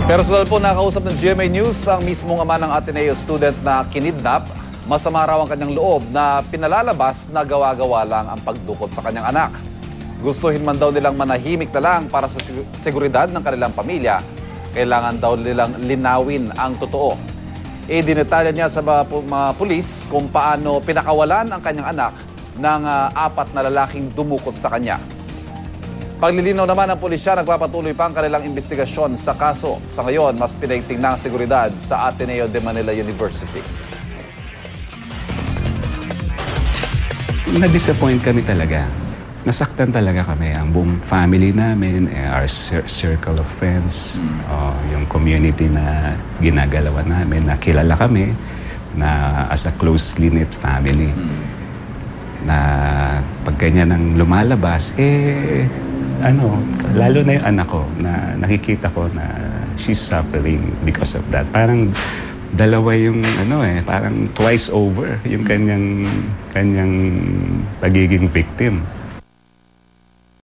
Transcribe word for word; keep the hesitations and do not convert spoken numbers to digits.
Personal po nakausap ng G M A News ang mismong ama ng Ateneo student na kinidnap. Masama raw ang kanyang loob na pinalalabas na gawa-gawa lang ang pagdukot sa kanyang anak. Gustuhin man daw nilang manahimik na lang para sa seguridad ng kanilang pamilya. Kailangan daw nilang linawin ang totoo. Idinetalya niya sa mga, mga pulis kung paano pinakawalan ang kanyang anak ng uh, apat na lalaking dumukot sa kanya. Paglilinaw naman ng pulisya, nagpapatuloy pa ang kanilang investigasyon sa kaso. Sa ngayon, mas pinaigting na ang seguridad sa Ateneo de Manila University. Na-disappoint kami talaga. Nasaktan talaga kami. Ang buong family namin, our circle of friends, mm. uh, yung community na ginagalawan namin, na kilala kami na as a closely knit family. Mm. Na pag ganyan ang lumalabas, eh, ano, lalo na yung anak ko, na nakikita ko na she's suffering because of that. Parang dalawa yung, ano eh, parang twice over yung kanyang, kanyang pagiging victim.